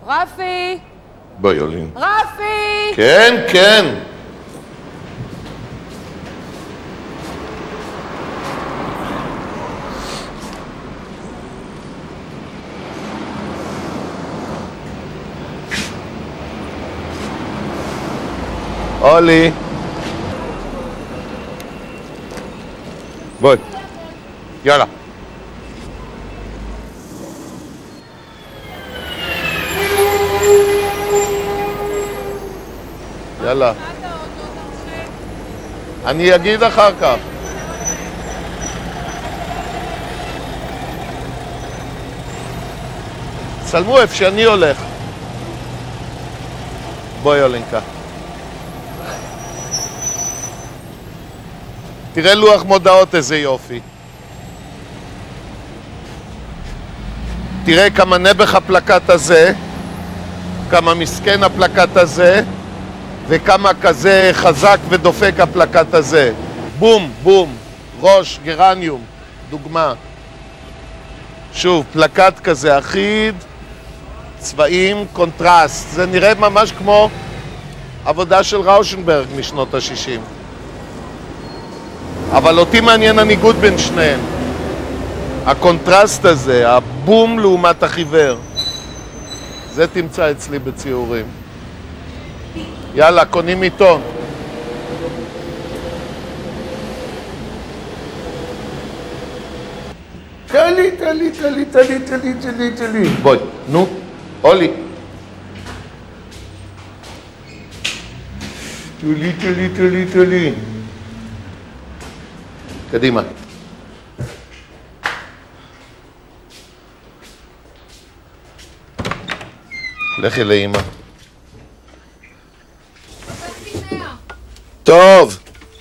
רפי! בואי, יולין. רפי! כן, כן. אולי. בואי. יאללה. יאללה. אני אגיד אחר כך. צלמו איפה שאני הולך. בואי אולינקה. תראה לוח מודעות איזה יופי. תראה כמה נבח הפלקט הזה, כמה מסכן הפלקט הזה, וכמה כזה חזק ודופק הפלקט הזה. בום, בום, ראש, גרניום, דוגמה. שוב, פלקט כזה אחיד, צבעים, קונטרסט. זה נראה ממש כמו עבודה של ראושנברג משנות ה-60. אבל אותי מעניין הניגוד בין שניהם. הקונטרסט הזה, הבום לעומת החיוור. זה תמצא אצלי בציורים. יאללה, קונים עיתון. תלי. בואי, נו, אולי. תלי. קדימה. לכי לאמא. טוב.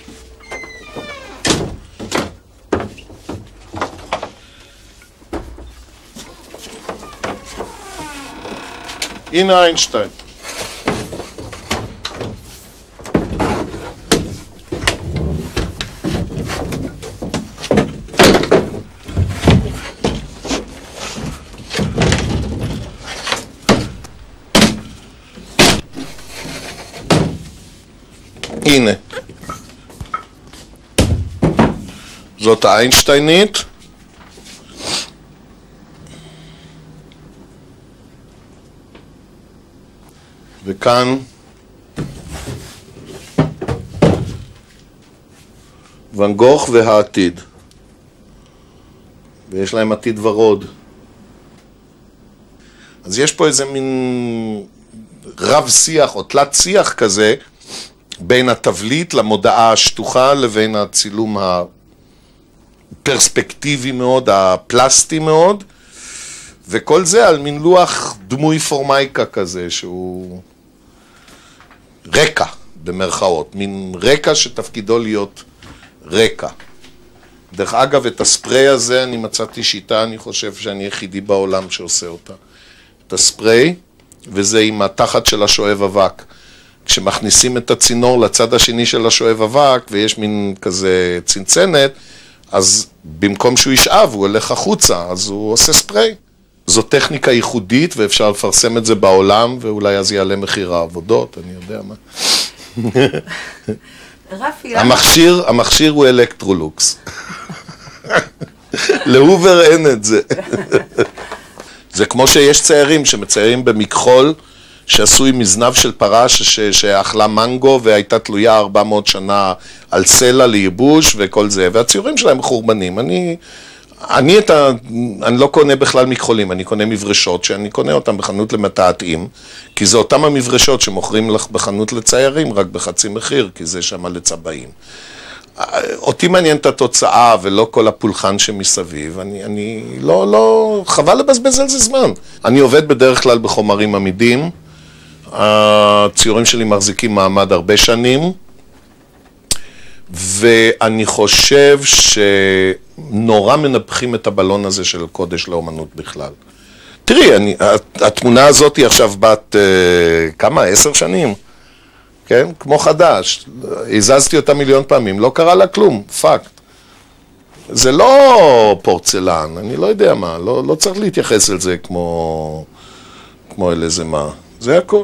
הנה איינשטיין. הנה. זאת האיינשטיינית. וכאן ואן גוך והעתיד. ויש להם עתיד ורוד. אז יש פה איזה מין רב שיח או תלת שיח כזה בין התבליט למודעה השטוחה לבין הצילום הפרספקטיבי מאוד, הפלסטי מאוד, וכל זה על מין לוח דמוי פורמייקה כזה שהוא רקע במרכאות, מין רקע שתפקידו להיות רקע. דרך אגב, את הספרי הזה אני מצאתי שיטה, אני חושב שאני יחידי בעולם שעושה אותה. את הספרי, וזה עם התחת של השואב אבק. כשמכניסים את הצינור לצד השני של השואב אבק, ויש מין כזה צנצנת, אז במקום שהוא ישאב, הוא הולך החוצה, אז הוא עושה ספרי. זו טכניקה ייחודית, ואפשר לפרסם את זה בעולם, ואולי אז יעלה מחיר העבודות, אני יודע מה. רפי, המכשיר הוא אלקטרולוקס. להובר אין את זה. זה כמו שיש ציירים שמציירים במכחול, שעשוי מזנב של פרה שאכלה מנגו והייתה תלויה 400 שנה על סלע לייבוש וכל זה, והציורים שלהם חורבנים. אני לא קונה בכלל מכחולים, אני קונה מברשות, שאני קונה אותם בחנות למתעתעים, כי זה אותם המברשות שמוכרים לך בחנות לציירים רק בחצי מחיר, כי זה שם לצבעים. אותי מעניין את התוצאה ולא כל הפולחן שמסביב, אני לא, חבל לבזבז על זה זמן. אני עובד בדרך כלל בחומרים עמידים, הציורים שלי מחזיקים מעמד הרבה שנים, ואני חושב שנורא מנפחים את הבלון הזה של קודש לאומנות בכלל. תראי, התמונה הזאת היא עכשיו בת כמה? 10 שנים, כן? כמו חדש. הזזתי אותה מיליון פעמים, לא קרה לה כלום, פאקט. זה לא פורצלן, אני לא יודע מה, לא צריך להתייחס אל זה כמו אל איזה מה. זה הכל.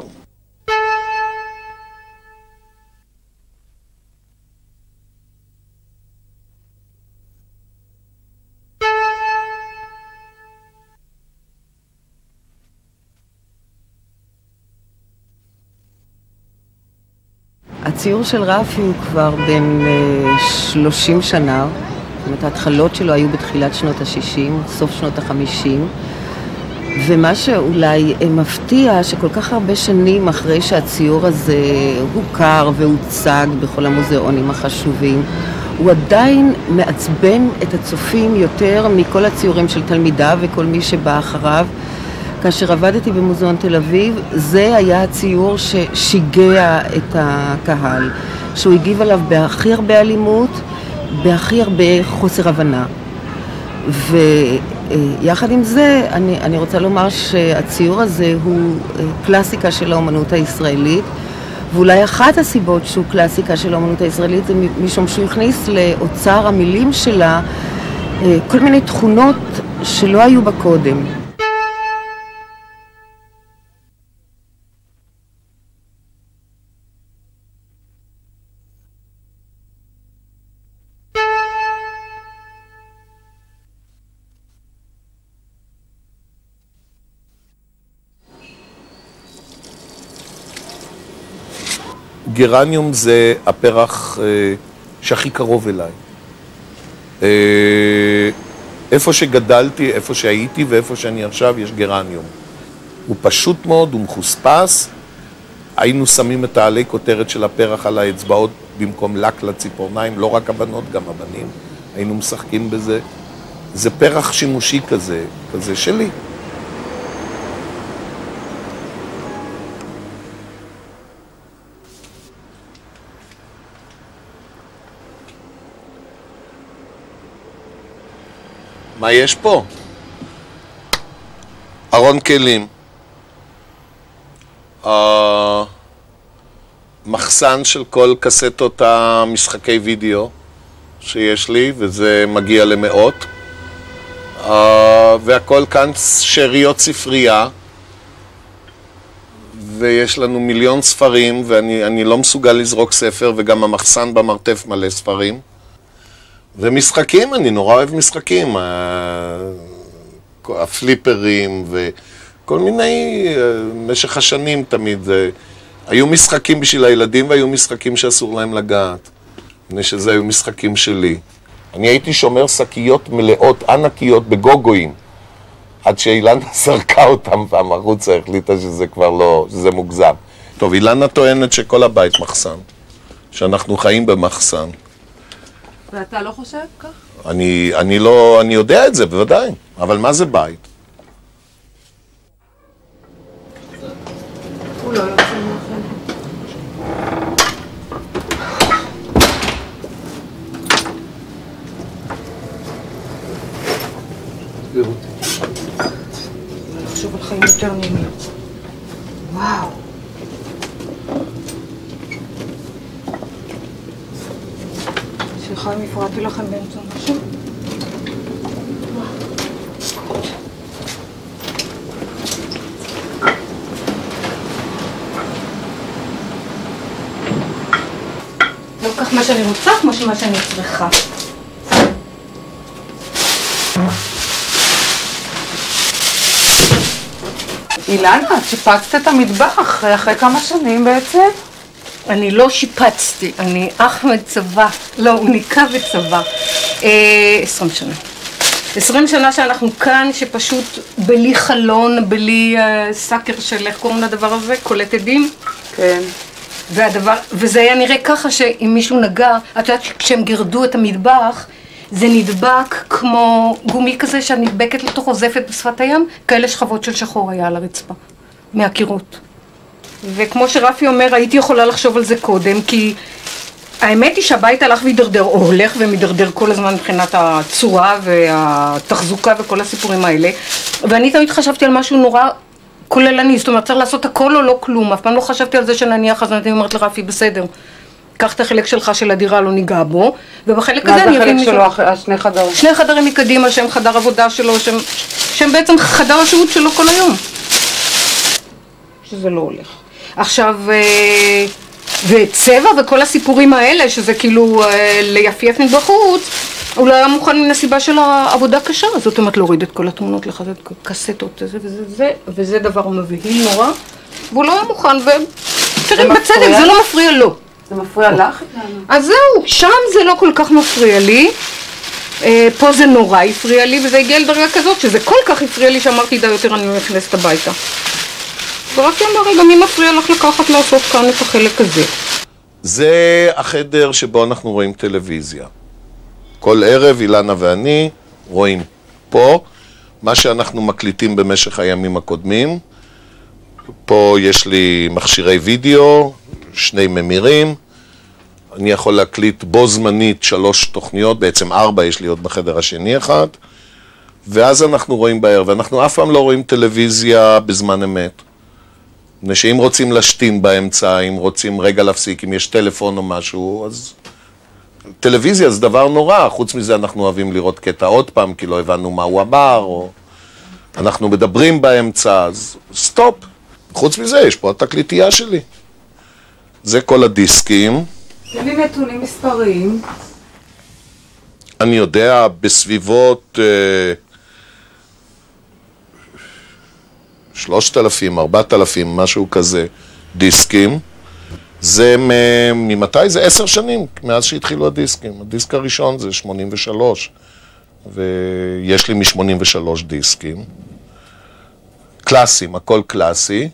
הציור של רפי הוא כבר בין 30 שנה, זאת אומרת, ההתחלות שלו היו בתחילת שנות ה-60, סוף שנות ה-50, ומה שאולי מפתיע שכל כך הרבה שנים אחרי שהציור הזה הוכר והוצג בכל המוזיאונים החשובים, הוא עדיין מעצבן את הצופים יותר מכל הציורים של תלמידיו וכל מי שבא אחריו. כאשר עבדתי במוזיאון תל אביב, זה היה הציור ששיגע את הקהל, שהוא הגיב עליו בהכי הרבה אלימות, בהכי הרבה חוסר הבנה. ויחד עם זה, אני רוצה לומר שהציור הזה הוא קלאסיקה של האומנות הישראלית, ואולי אחת הסיבות שהוא קלאסיקה של האומנות הישראלית זה משום שהוא הכניס לאוצר המילים שלה כל מיני תכונות שלא היו בה קודם. גרניום זה הפרח שהכי קרוב אליי. איפה שגדלתי, איפה שהייתי ואיפה שאני עכשיו יש גרניום. הוא פשוט מאוד, הוא מחוספס. היינו שמים את העלי כותרת של הפרח על האצבעות במקום לק לציפורניים, לא רק הבנות, גם הבנים. היינו משחקים בזה. זה פרח שימושי כזה שלי. מה יש פה? ארון כלים. מחסן של כל קסטות המשחקי וידאו שיש לי, וזה מגיע למאות. והכל כאן שאריות ספרייה. ויש לנו מיליון ספרים, ואני לא מסוגל לזרוק ספר, וגם המחסן במרתף מלא ספרים. ומשחקים, אני נורא אוהב משחקים, הפליפרים וכל מיני, במשך השנים תמיד, היו משחקים בשביל הילדים והיו משחקים שאסור להם לגעת, מפני שזה היו משחקים שלי. אני הייתי שומר שקיות מלאות ענקיות בגוגויים, עד שאילנה זרקה אותם פעם החוצה, החליטה שזה כבר לא, שזה מוגזם. טוב, אילנה טוענת שכל הבית מחסן, שאנחנו חיים במחסן. ואתה לא חושב כך? אני יודע את זה, בוודאי. אבל מה זה בית? הוא לא יוצא מאחר. לחשוב על חיים יותר נעימים. וואו. סליחה אם הפרעתי לכם באמצע משהו. לא כך מה שאני רוצה, כמו מה שאני צריכה. אילנה, שיפצת את המטבח אחרי כמה שנים בעצם? אני לא שיפצתי, אני אחמד צבא, לא, הוא ניקה וצבא. 20 שנה. 20 שנה שאנחנו כאן, שפשוט בלי חלון, בלי סקר של איך קוראים לדבר הזה, קולט עדים. כן. וזה היה נראה ככה שאם מישהו נגע, את יודעת שכשהם גירדו את המטבח, זה נדבק כמו גומי כזה שאת נדבקת לתוך עוזפת בשפת הים, כאלה שכבות של שחור היה על הרצפה, מהקירות. וכמו שרפי אומר, הייתי יכולה לחשוב על זה קודם, כי האמת היא שהבית הלך וידרדר, או הולך ומדרדר כל הזמן מבחינת הצורה והתחזוקה וכל הסיפורים האלה, ואני תמיד חשבתי על משהו נורא כוללני, זאת אומרת, צריך לעשות הכל או לא כלום, אף פעם לא חשבתי על זה שנניח, אז אני אומרת לרפי, בסדר, קח את החלק שלך של הדירה, לא ניגע בו, ובחלק הזה אני אבין... מה זה החלק שלו, השני חדרים? שני חדרים מקדימה, שהם חדר עבודה שלו, שהם בעצם חדר השהות שלו כל היום. שזה לא הולך. עכשיו, וצבע וכל הסיפורים האלה, שזה כאילו ליפייף מבחוץ, הוא לא היה מוכן מן הסיבה של העבודה קשה, זאת אומרת להוריד את כל התמונות, לחזק קסטות, וזה דבר מבהיל נורא, והוא לא היה מוכן, ותראי בצדק, זה לא מפריע לו. זה מפריע לך? אז זהו, שם זה לא כל כך מפריע לי, פה זה נורא הפריע לי, וזה הגיע לדרגה כזאת, שזה כל כך הפריע לי שאמרתי, די יותר אני נכנסת הביתה. ורק אמר, רגע, מי מפריע לך לקחת לעשות כאן את החלק הזה? זה החדר שבו אנחנו רואים טלוויזיה. כל ערב אילנה ואני רואים פה מה שאנחנו מקליטים במשך הימים הקודמים. פה יש לי מכשירי וידאו, 2 ממירים. אני יכול להקליט בו זמנית 3 תוכניות, בעצם 4 יש לי עוד בחדר השני אחד. ואז אנחנו רואים בערב, ואנחנו אף פעם לא רואים טלוויזיה בזמן אמת. שאם רוצים לשתין באמצע, אם רוצים רגע להפסיק, אם יש טלפון או משהו, אז טלוויזיה זה דבר נורא. חוץ מזה אנחנו אוהבים לראות קטע עוד פעם, כי לא הבנו מה הוא אמר, או אנחנו מדברים באמצע, אז סטופ. חוץ מזה, יש פה התקליטייה שלי. זה כל הדיסקים. תן לי נתונים מספריים. אני יודע, בסביבות 3,000, 4,000, משהו כזה, דיסקים. זה ממתי? זה 10 שנים, מאז שהתחילו הדיסקים. הדיסק הראשון זה 83, ויש לי מ-83 דיסקים. קלאסיים, הכל קלאסי.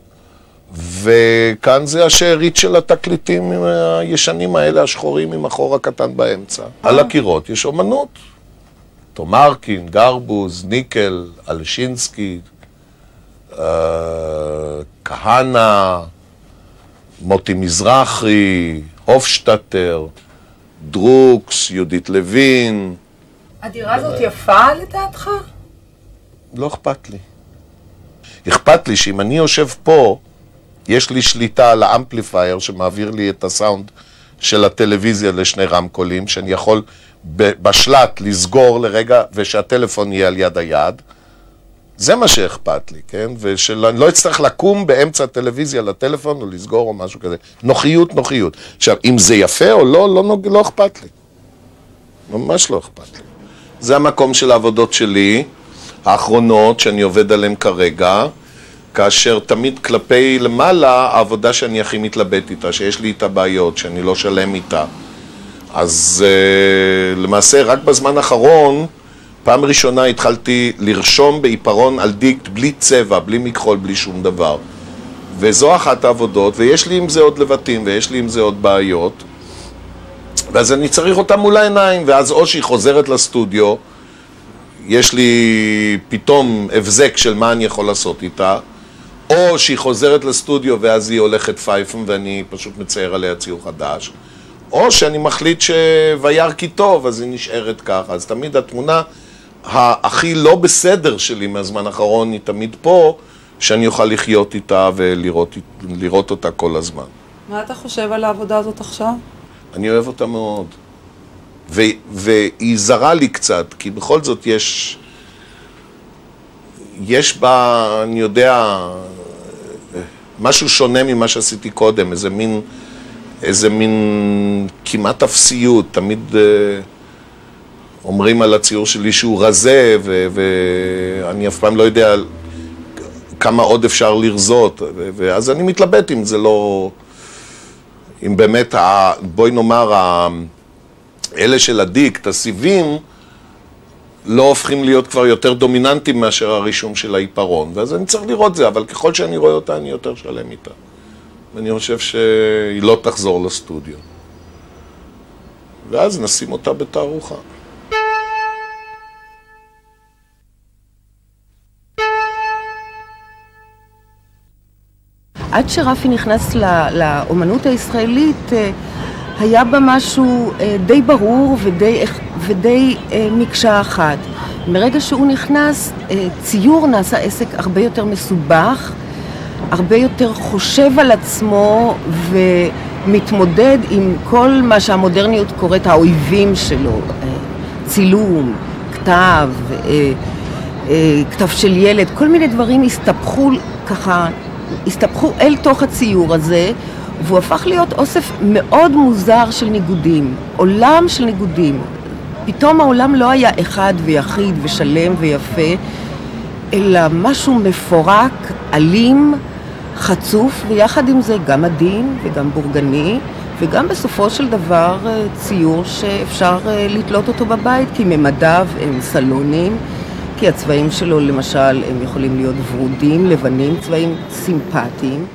וכאן זה השארית של התקליטים הישנים האלה, השחורים עם החור הקטן באמצע. על הקירות יש אומנות. תומרקין, גרבוז, ניקל, אלשינסקי, כהנה, מוטי מזרחי, הופשטטר, דרוקס, יהודית לוין. הדירה הזאת יפה לדעתך? לא אכפת לי. אכפת לי שאם אני יושב פה, יש לי שליטה על האמפליפייר שמעביר לי את הסאונד של הטלוויזיה לשני רמקולים, שאני יכול בשלט לסגור לרגע ושהטלפון יהיה על יד היד. זה מה שאכפת לי, כן? ושאני לא אצטרך לקום באמצע הטלוויזיה לטלפון או לסגור או משהו כזה. נוחיות, נוחיות. עכשיו, אם זה יפה או לא אכפת לי. ממש לא אכפת לי. זה המקום של העבודות שלי, האחרונות שאני עובד עליהן כרגע, כאשר תמיד כלפי למעלה העבודה שאני הכי מתלבט איתה, שיש לי איתה בעיות, שאני לא שלם איתה. אז למעשה רק בזמן האחרון, פעם ראשונה התחלתי לרשום בעיפרון על דיקט בלי צבע, בלי מכחול, בלי שום דבר. וזו אחת העבודות, ויש לי עם זה עוד לבטים, ויש לי עם זה עוד בעיות. ואז אני צריך אותה מול העיניים, ואז או שהיא חוזרת לסטודיו, יש לי פתאום הבזק של מה אני יכול לעשות איתה, או שהיא חוזרת לסטודיו ואז היא הולכת פייפן ואני פשוט מצייר עליה ציור חדש, או שאני מחליט שוייר כי טוב, אז היא נשארת ככה. אז תמיד התמונה הכי לא בסדר שלי מהזמן האחרון היא תמיד פה, שאני אוכל לחיות איתה ולראות אותה כל הזמן. מה אתה חושב על העבודה הזאת עכשיו? אני אוהב אותה מאוד. והיא זרה לי קצת, כי בכל זאת יש בה, אני יודע, משהו שונה ממה שעשיתי קודם, איזה מין כמעט אפסיות. תמיד אומרים על הציור שלי שהוא רזה, ואני אף פעם לא יודע כמה עוד אפשר לרזות, ואז אני מתלבט אם זה לא, אם באמת, בואי נאמר, אלה של הדיקט, הסיבים, לא הופכים להיות כבר יותר דומיננטיים מאשר הרישום של העיפרון, ואז אני צריך לראות זה, אבל ככל שאני רואה אותה, אני יותר שלם איתה. ואני חושב שהיא לא תחזור לסטודיו. ואז נשים אותה בתערוכה. עד שרפי נכנס לאומנות הישראלית, היה בה משהו די ברור ודי מקשה אחת. מרגע שהוא נכנס, ציור נעשה עסק הרבה יותר מסובך, הרבה יותר חושב על עצמו ומתמודד עם כל מה שהמודרניות קוראת האויבים שלו. צילום, כתב של ילד, כל מיני דברים הסתבכו ככה הסתפחו אל תוך הציור הזה, והוא הפך להיות אוסף מאוד מוזר של ניגודים, עולם של ניגודים. פתאום העולם לא היה אחד ויחיד ושלם ויפה, אלא משהו מפורק, אלים, חצוף, ויחד עם זה גם עדין וגם בורגני, וגם בסופו של דבר ציור שאפשר לתלות אותו בבית, כי ממדיו הם סלונים, כי הצבעים שלו למשל הם יכולים להיות ורודים, לבנים, צבעים סימפטיים.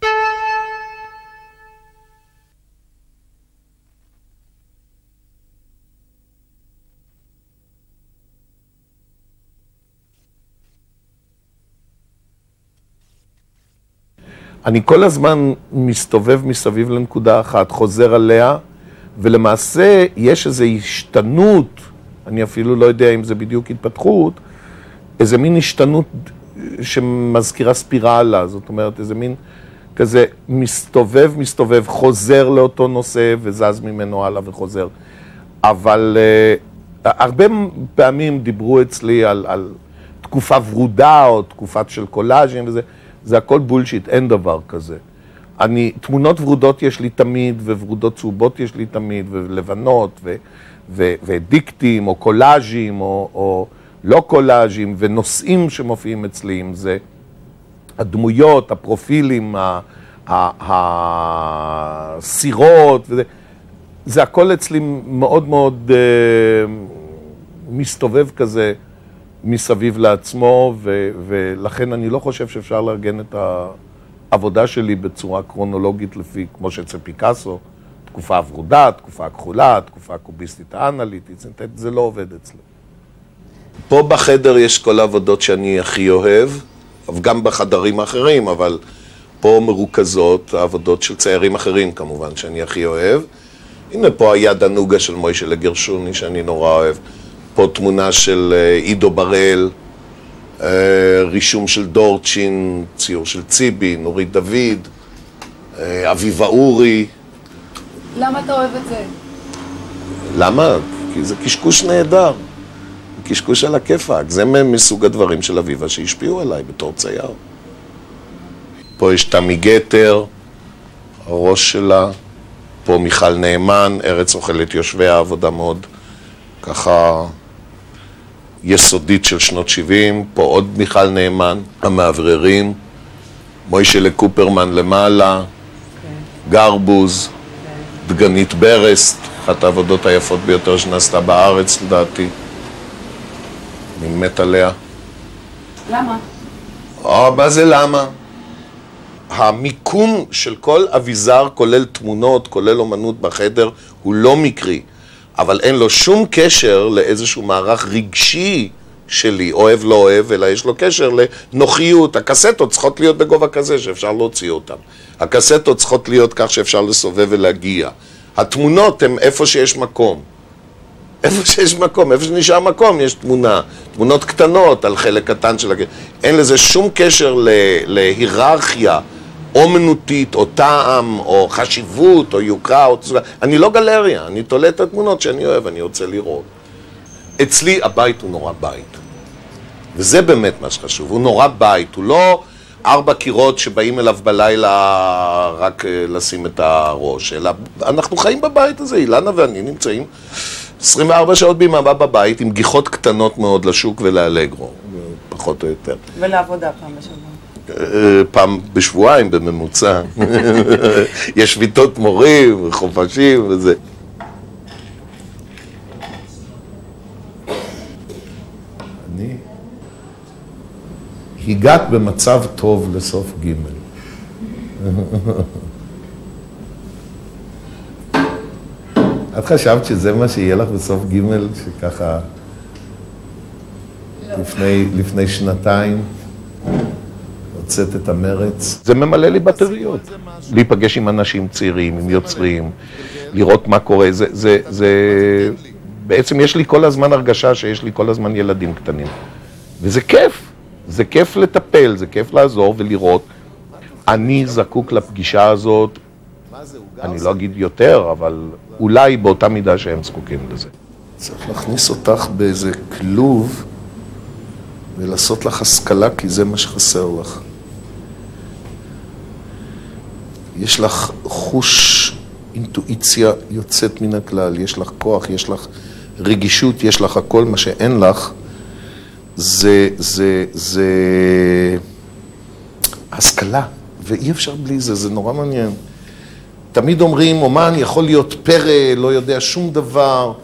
אני כל הזמן מסתובב מסביב לנקודה אחת, חוזר עליה, ולמעשה יש איזו השתנות, אני אפילו לא יודע אם זה בדיוק התפתחות, איזה מין השתנות שמזכירה ספירלה, זאת אומרת, איזה מין כזה מסתובב, חוזר לאותו נושא וזז ממנו הלאה וחוזר. אבל הרבה פעמים דיברו אצלי על תקופה ורודה או תקופת של קולאז'ים וזה, זה הכל בולשיט, אין דבר כזה. תמונות ורודות יש לי תמיד, וורודות צהובות יש לי תמיד, ולבנות, ודיקטים, או קולאז'ים, או לא קולאז'ים, ונושאים שמופיעים אצלי, אם זה הדמויות, הפרופילים, הסירות, זה הכל אצלי מאוד מאוד מסתובב כזה, מסביב לעצמו, ולכן אני לא חושב שאפשר לארגן את העבודה שלי בצורה קרונולוגית לפי, כמו שאצל פיקאסו, תקופה ורודה, תקופה כחולה, תקופה קוביסטית האנליטית, זה לא עובד אצלי. פה בחדר יש כל העבודות שאני הכי אוהב, גם בחדרים האחרים, אבל פה מרוכזות העבודות של ציירים אחרים כמובן שאני הכי אוהב. הנה פה היד הנוגה של מוישלה גרשוני שאני נורא אוהב. פה תמונה של עידו בראל, רישום של דורצ'ין, ציור של ציבי, נורית דוד, אביבה אורי. למה אתה אוהב את זה? למה? כי זה קשקוש נהדר. קשקוש על הכיפק. זה מסוג הדברים של אביבה שהשפיעו עליי בתור צייר. פה יש תמי גטר, הראש שלה. פה מיכל נאמן, ארץ אוכלת יושביה, עבודה מאוד ככה יסודית של שנות 70, פה עוד מיכל נאמן, המאווררים, מוישלה קופרמן למעלה, גרבוז, דגנית ברסט, אחת העבודות היפות ביותר שנעשתה בארץ לדעתי. אני מת עליה. למה? מה זה למה? המיקום של כל אביזר, כולל תמונות, כולל אומנות בחדר, הוא לא מקרי. אבל אין לו שום קשר לאיזשהו מערך רגשי שלי, אוהב לא אוהב, אלא יש לו קשר לנוחיות. הקסטות צריכות להיות בגובה כזה שאפשר להוציא אותן. הקסטות צריכות להיות כך שאפשר לסובב ולהגיע. התמונות הן איפה שיש מקום. איפה שיש מקום, איפה שנשאר מקום יש תמונה. תמונות קטנות על חלק קטן של הקטן. אין לזה שום קשר להיררכיה אומנותית, או טעם, או חשיבות, או יוקרה, או צבע. אני לא גלריה, אני תולה את התמונות שאני אוהב, אני רוצה לראות. אצלי הבית הוא נורא בית. וזה באמת מה שחשוב, הוא נורא בית, הוא לא 4 קירות שבאים אליו בלילה רק לשים את הראש, אלא אנחנו חיים בבית הזה, אילנה ואני נמצאים 24 שעות ביממה בבית, עם גיחות קטנות מאוד לשוק ולאלגרו, פחות או יותר. ולעבודה פעם בשבוע. פעם בשבועיים בממוצע. יש שביתות מורים, חופשים וזה. אני הגעת במצב טוב לסוף ג' את חשבת שזה מה שיהיה לך בסוף ג' שככה לפני שנתיים הוצאת את המרץ? זה ממלא לי בטריות. להיפגש עם אנשים צעירים, עם יוצרים, לראות מה קורה. בעצם יש לי כל הזמן הרגשה שיש לי כל הזמן ילדים קטנים. וזה כיף. זה כיף לטפל, זה כיף לעזור ולראות. אני זקוק לפגישה הזאת, אני לא אגיד יותר, אבל אולי באותה מידה שהם זקוקים לזה. צריך להכניס אותך באיזה כלוב ולעשות לך השכלה, כי זה מה שחסר לך. יש לך חוש אינטואיציה יוצאת מן הכלל, יש לך כוח, יש לך רגישות, יש לך הכל, מה שאין לך זה השכלה, ואי אפשר בלי זה, זה נורא מעניין. תמיד אומרים, אומן יכול להיות פרא, לא יודע שום דבר,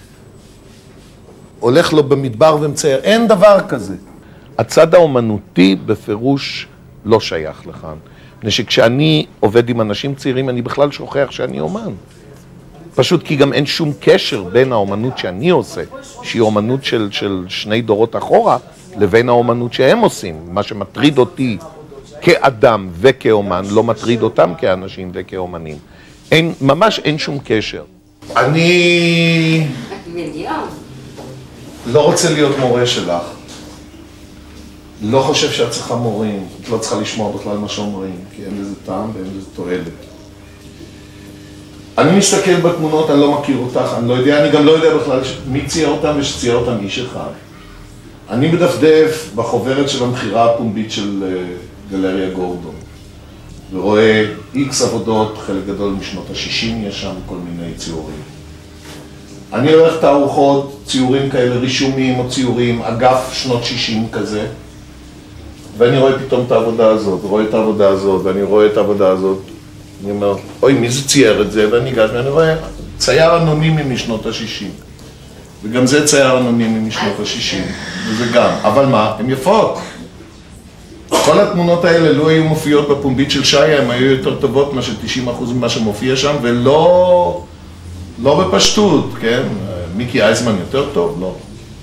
הולך לו במדבר ומצייר, אין דבר כזה. הצד האומנותי בפירוש לא שייך לכאן. מפני שכשאני עובד עם אנשים צעירים, אני בכלל שוכח שאני אומן. פשוט כי גם אין שום קשר בין האומנות שאני עושה, שהיא אומנות של שני דורות אחורה, לבין האומנות שהם עושים. מה שמטריד אותי כאדם וכאומן, לא מטריד אותם כאנשים וכאומנים. ממש אין שום קשר. אני לא רוצה להיות מורה שלך. לא חושב שאת צריכה מורים, את לא צריכה לשמוע בכלל מה שאומרים, כי אין לזה טעם ואין לזה תועלת. אני מסתכל בתמונות, אני לא מכיר אותך, אני לא יודע, אני גם לא יודע בכלל מי צייר אותם ושצייר אותם איש אחד. אני מדפדף בחוברת של המחירה הפומבית של גלריה גורדון, ורואה איקס עבודות, חלק גדול משנות ה-60 יש שם כל מיני ציורים. אני הולך תערוכות, ציורים כאלה, רישומים או ציורים, אגף שנות 60 כזה, ואני רואה פתאום את העבודה הזאת, ורואה את העבודה הזאת, ואני רואה את העבודה הזאת. אני אומר, אוי, מי זה צייר את זה? ואני ניגש, ואני רואה, צייר אנונימי משנות ה-60. וגם זה צייר אנונימי משנות ה-60, וזה גם. אבל מה? הן יפות. כל התמונות האלה לא היו מופיעות בפומבית של שיה, הן היו יותר טובות מאשר 90% ממה שמופיע שם, ולא בפשטות, כן? מיקי אייזמן יותר טוב? לא.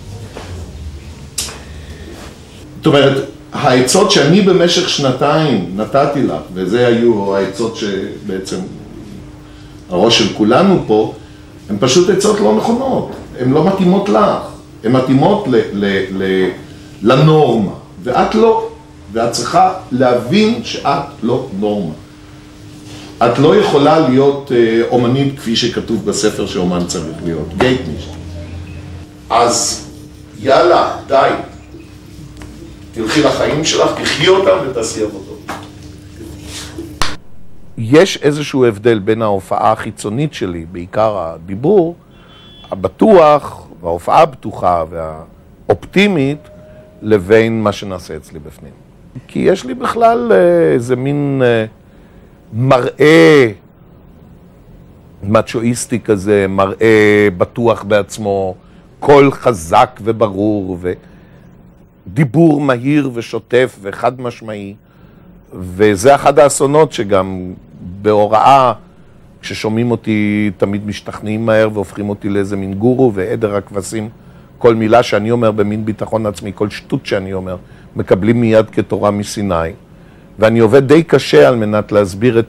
זאת אומרת, העצות שאני במשך שנתיים נתתי לך, וזה היו העצות שבעצם הראש של כולנו פה, הן פשוט עצות לא נכונות, הן לא מתאימות לך, הן מתאימות לנורמה, ואת לא, ואת צריכה להבין שאת לא נורמה. את לא יכולה להיות אומנית כפי שכתוב בספר שאומן צריך להיות, גייטנישט. אז יאללה, די. תלכי לחיים שלך, תחי אותם ותעשי עבודות. יש איזשהו הבדל בין ההופעה החיצונית שלי, בעיקר הדיבור, הבטוח, וההופעה הבטוחה והאופטימית, לבין מה שנעשה אצלי בפנים. כי יש לי בכלל איזה מין מראה מצ'ואיסטי כזה, מראה בטוח בעצמו, קול חזק וברור דיבור מהיר ושוטף וחד משמעי, וזה אחד האסונות שגם בהוראה, כששומעים אותי תמיד משתכנעים מהר והופכים אותי לאיזה מין גורו ועדר הכבשים, כל מילה שאני אומר במין ביטחון עצמי, כל שטות שאני אומר, מקבלים מיד כתורה מסיני, ואני עובד די קשה על מנת להסביר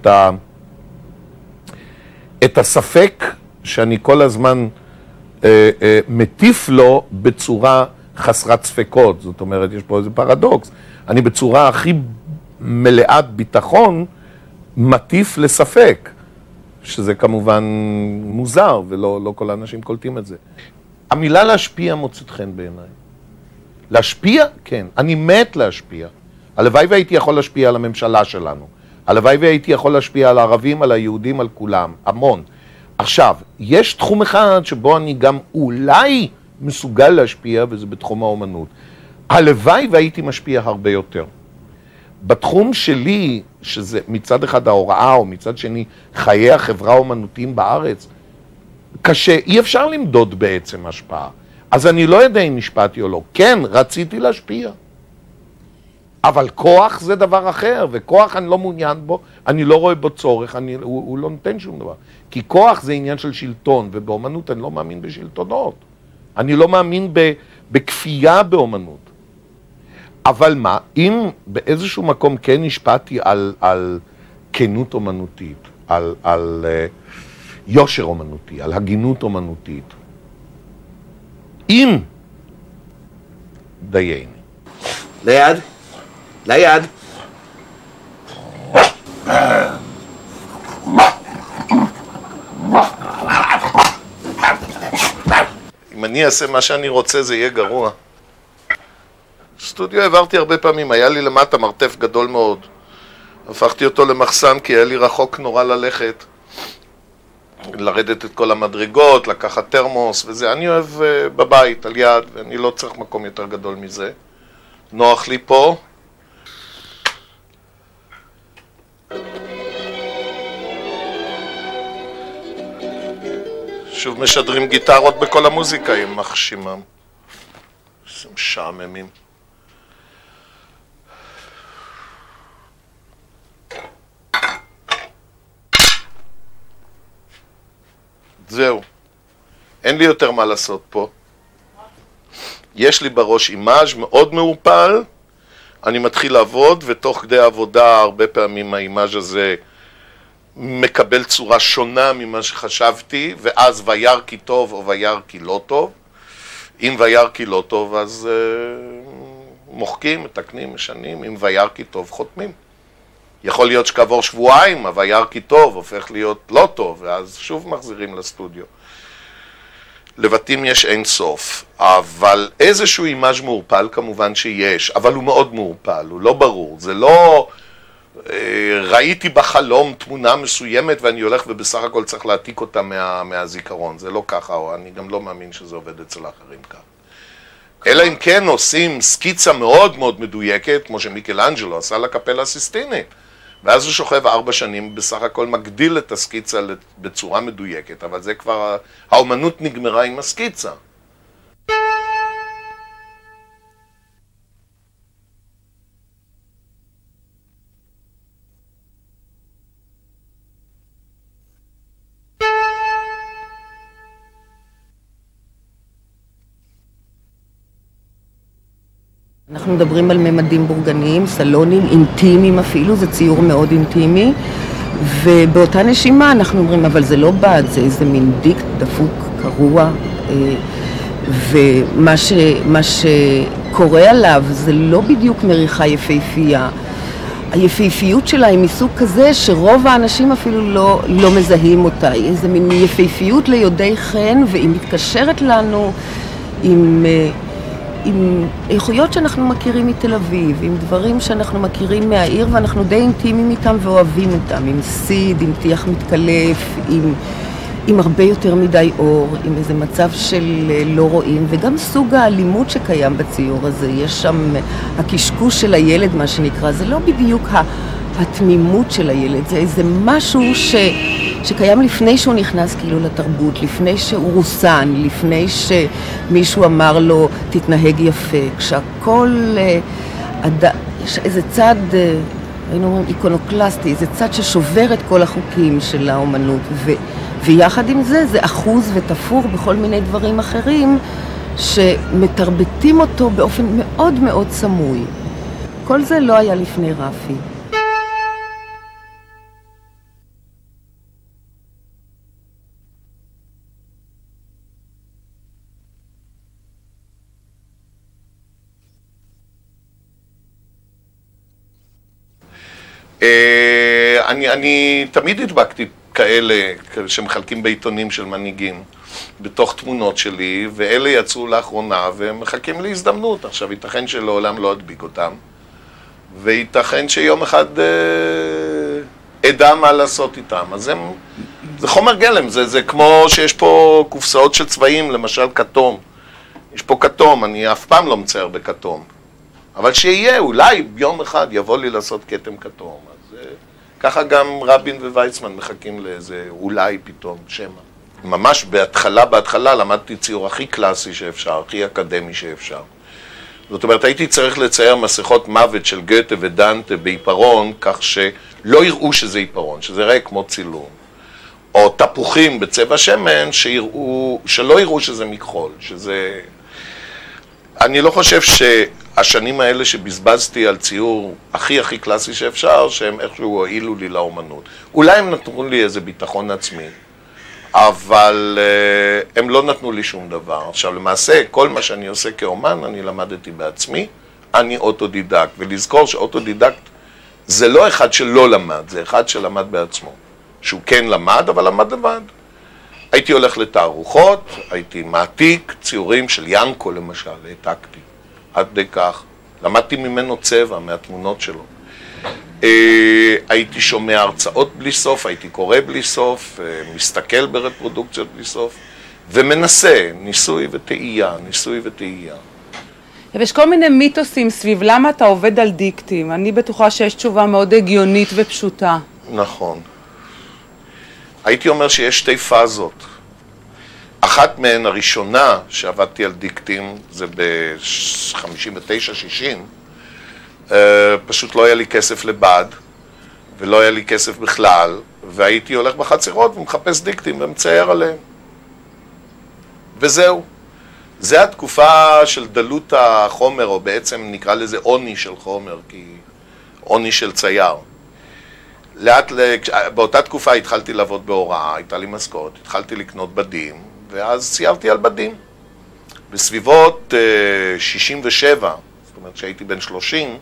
את הספק שאני כל הזמן מטיף לו בצורה חסרת ספקות. זאת אומרת, יש פה איזה פרדוקס. אני בצורה הכי מלאת ביטחון מטיף לספק, שזה כמובן מוזר, ולא כל האנשים קולטים את זה. המילה להשפיע מוצאת חן בעיניי. להשפיע? כן. אני מת להשפיע. הלוואי והייתי יכול להשפיע על הממשלה שלנו. הלוואי והייתי יכול להשפיע על הערבים, על היהודים, על כולם. המון. עכשיו, יש תחום אחד שבו אני גם אולי מסוגל להשפיע, וזה בתחום האומנות. הלוואי והייתי משפיע הרבה יותר. בתחום שלי, שזה מצד אחד ההוראה, או מצד שני חיי החברה האומנותיים בארץ, קשה, אי אפשר למדוד בעצם השפעה. אז אני לא יודע אם השפעתי או לא. כן, רציתי להשפיע. אבל כוח זה דבר אחר, וכוח אני לא מעוניין בו, אני לא רואה בו צורך, הוא לא נותן שום דבר. כי כוח זה עניין של שלטון, ובאומנות אני לא מאמין בשלטונות. אני לא מאמין בכפייה באומנות. אבל מה, אם באיזשהו מקום כן השפעתי על כנות אומנותית, על יושר אומנותי, על הגינות אומנותית, אם דייני. ליד? ליד. אם אני אעשה מה שאני רוצה זה יהיה גרוע. סטודיו העברתי הרבה פעמים, היה לי למטה מרתף גדול מאוד. הפכתי אותו למחסן כי היה לי רחוק נורא ללכת. לרדת את כל המדרגות, לקחת תרמוס וזה. אני אוהב בבית, על יד, ואני לא צריך מקום יותר גדול מזה. נוח לי פה. שוב משדרים גיטרות בכל המוזיקה עם מחשימם. משעממים. זהו. אין לי יותר מה לעשות פה. יש לי בראש אימאז' מאוד מעורפל. אני מתחיל לעבוד, ותוך כדי העבודה הרבה פעמים האימאז' הזה מקבל צורה שונה ממה שחשבתי, ואז וירא כי טוב או וירא כי לא טוב. אם וירא כי לא טוב, אז מוחקים, מתקנים, משנים. אם וירא כי טוב, חותמים. יכול להיות שכעבור שבועיים, הווירא כי טוב הופך להיות לא טוב, ואז שוב מחזירים לסטודיו. לבטים יש אין סוף, אבל איזשהו אימאז' מעורפל כמובן שיש, אבל הוא מאוד מעורפל, הוא לא ברור. זה לא ראיתי בחלום תמונה מסוימת ואני הולך ובסך הכל צריך להעתיק אותה מהזיכרון. זה לא ככה, או אני גם לא מאמין שזה עובד אצל האחרים כך. אלא אם כן עושים סקיצה מאוד מאוד מדויקת, כמו שמיקלאנג'לו עשה לקפלה סיסטינית. ואז הוא שוכב 4 שנים, בסך הכל מגדיל את הסקיצה בצורה מדויקת, אבל זה כבר, האומנות נגמרה עם הסקיצה. אנחנו מדברים על ממדים בורגניים, סלונים, אינטימיים אפילו, זה ציור מאוד אינטימי, ובאותה נשימה אנחנו אומרים, אבל זה לא בד, זה איזה מין דיקט דפוק, קרוע, ומה שקורה עליו זה לא בדיוק מריחה יפהפייה. היפהפיות שלה היא מסוג כזה שרוב האנשים אפילו לא מזהים אותה. היא איזה מין יפהפיות ליודעי חן, והיא מתקשרת לנו עם איכויות שאנחנו מכירים מתל אביב, עם דברים שאנחנו מכירים מהעיר ואנחנו די אינטימיים איתם ואוהבים אותם, עם סיד, עם טיח מתקלף, עם הרבה יותר מדי אור, עם איזה מצב של לא רואים, וגם סוג האלימות שקיים בציור הזה. יש שם הקשקוש של הילד, מה שנקרא, זה לא בדיוק התמימות של הילד, זה איזה משהו שקיים לפני שהוא נכנס כאילו לתרבות, לפני שהוא רוסן, לפני שמישהו אמר לו תתנהג יפה, כשהכל, יש איזה צד, היינו אומרים איקונוקלסטי, איזה צד ששובר את כל החוקים של האומנות, ויחד עם זה, זה אחוז ותפור בכל מיני דברים אחרים שמתרבטים אותו באופן מאוד מאוד סמוי. כל זה לא היה לפני רפי. אני תמיד הדבקתי כאלה שמחלקים בעיתונים של מנהיגים בתוך תמונות שלי, ואלה יצאו לאחרונה והם מחכים להזדמנות. עכשיו ייתכן שלעולם לא אדביק אותם, וייתכן שיום אחד אדע מה לעשות איתם. אז זה חומר גלם, זה כמו שיש פה קופסאות של צבעים, למשל כתום. יש פה כתום, אני אף פעם לא מצייר בכתום, אבל שיהיה, אולי יום אחד יבוא לי לעשות כתם כתום. ככה גם רבין וויצמן מחכים לאיזה אולי פתאום שמה. ממש בהתחלה למדתי ציור הכי קלאסי שאפשר, הכי אקדמי שאפשר. זאת אומרת, הייתי צריך לצייר מסכות מוות של גוטה ודנטה בעיפרון, כך שלא יראו שזה עיפרון, שזה ראה כמו צילום. או תפוחים בצבע שמן שלא יראו שזה מכחול, שזה... אני לא חושב שהשנים האלה שבזבזתי על ציור הכי קלאסי שאפשר, שהם איכשהו הועילו לי לאומנות. אולי הם נתנו לי איזה ביטחון עצמי, אבל הם לא נתנו לי שום דבר. עכשיו למעשה, כל מה שאני עושה כאומן, אני למדתי בעצמי, אני אוטודידקט. ולזכור שאוטודידקט זה לא אחד שלא למד, זה אחד שלמד בעצמו. שהוא כן למד, אבל למד לבד. הייתי הולך לתערוכות, הייתי מעתיק ציורים של ינקו למשל, העתקתי. עד די כך. למדתי ממנו צבע, מהתמונות שלו. הייתי שומע הרצאות בלי סוף, הייתי קורא בלי סוף, מסתכל ברפרודוקציות בלי סוף, ומנסה, ניסוי וטעייה, ניסוי וטעייה. ויש כל מיני מיתוסים סביב למה אתה עובד על דיקטים. אני בטוחה שיש תשובה מאוד הגיונית ופשוטה. נכון. הייתי אומר שיש שתי פאזות. אחת מהן, הראשונה שעבדתי על דיקטים, זה ב-59-60, פשוט לא היה לי כסף לבד, ולא היה לי כסף בכלל, והייתי הולך בחצרות ומחפש דיקטים ומצייר עליהם. וזהו. זה התקופה של דלות החומר, או בעצם נקרא לזה עוני של חומר, כי עוני של צייר. באותה תקופה התחלתי לעבוד בהוראה, הייתה לי משכורת, התחלתי לקנות בדים, ואז ציירתי על בדים. בסביבות 67, זאת אומרת שהייתי בן 30,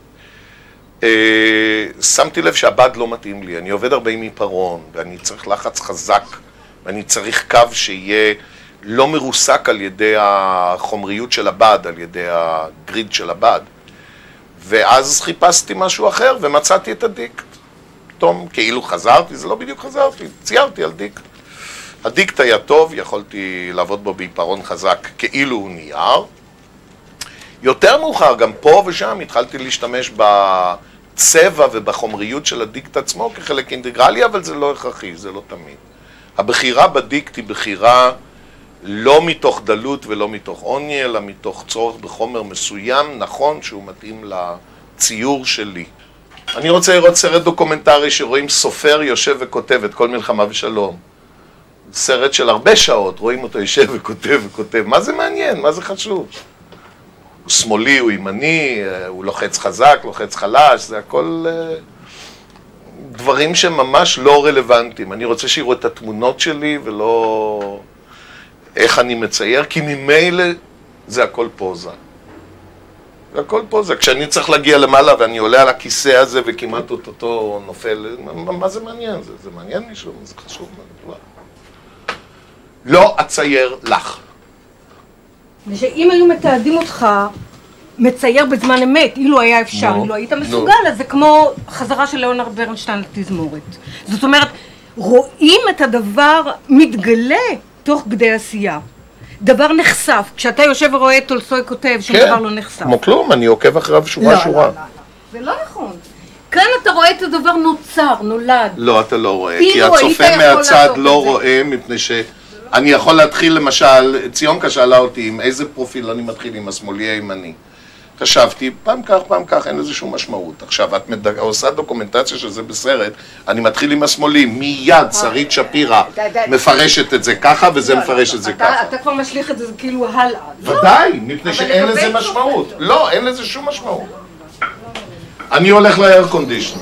שמתי לב שהבד לא מתאים לי, אני עובד הרבה עם עיפרון, ואני צריך לחץ חזק, ואני צריך קו שיהיה לא מרוסק על ידי החומריות של הבד, על ידי הגריד של הבד. ואז חיפשתי משהו אחר ומצאתי את הדיקט. פתאום כאילו חזרתי, זה לא בדיוק חזרתי, ציירתי על דיקט. הדיקט היה טוב, יכולתי לעבוד בו בעיפרון חזק כאילו הוא נייר. יותר מאוחר, גם פה ושם, התחלתי להשתמש בצבע ובחומריות של הדיקט עצמו כחלק אינטגרלי, אבל זה לא הכרחי, זה לא תמיד. הבחירה בדיקט היא בחירה לא מתוך דלות ולא מתוך עוני, אלא מתוך צורך בחומר מסוים, נכון שהוא מתאים לציור שלי. אני רוצה לראות סרט דוקומנטרי שרואים סופר יושב וכותב את כל מלחמה ושלום. סרט של הרבה שעות, רואים אותו יושב וכותב וכותב. מה זה מעניין? מה זה חשוב? הוא שמאלי, הוא ימני, הוא לוחץ חזק, לוחץ חלש, זה הכל דברים שממש לא רלוונטיים. אני רוצה שיראו את התמונות שלי ולא איך אני מצייר, כי ממילא זה הכל פוזה. זה הכל פוזה. כשאני צריך להגיע למעלה ואני עולה על הכיסא הזה וכמעט אותו נופל, מה זה מעניין? זה מעניין מישהו? זה חשוב מה? לא אצייר לך. ושאם היו מתעדים אותך מצייר בזמן אמת, אילו היה אפשר, אילו היית מסוגל, אז זה כמו חזרה של ליאונרד ברנשטיין לתזמורת. זאת אומרת, רואים את הדבר מתגלה תוך כדי עשייה. דבר נחשף. כשאתה יושב ורואה את טולסטוי כותב, שום דבר לא נחשף. כמו כלום, אני עוקב אחריו שורה. לא. זה לא נכון. כאן אתה רואה את הדבר נוצר, נולד. לא, אתה לא רואה. כי הצופה מהצד לא רואה, מפני שאני יכול להתחיל, למשל, ציונקה שאלה אותי עם איזה פרופיל אני מתחיל, עם השמאלי הימני. חשבתי, פעם כך, אין לזה שום משמעות. עכשיו, את עושה דוקומנטציה של זה בסרט, אני מתחיל עם השמאלי, מיד שרית שפירא מפרשת את זה ככה, וזה מפרש את זה ככה. אתה כבר משליך את זה כאילו הלאה. ודאי, מפני שאין לזה משמעות. לא, אין לזה שום משמעות. אני הולך לאייר קונדישן.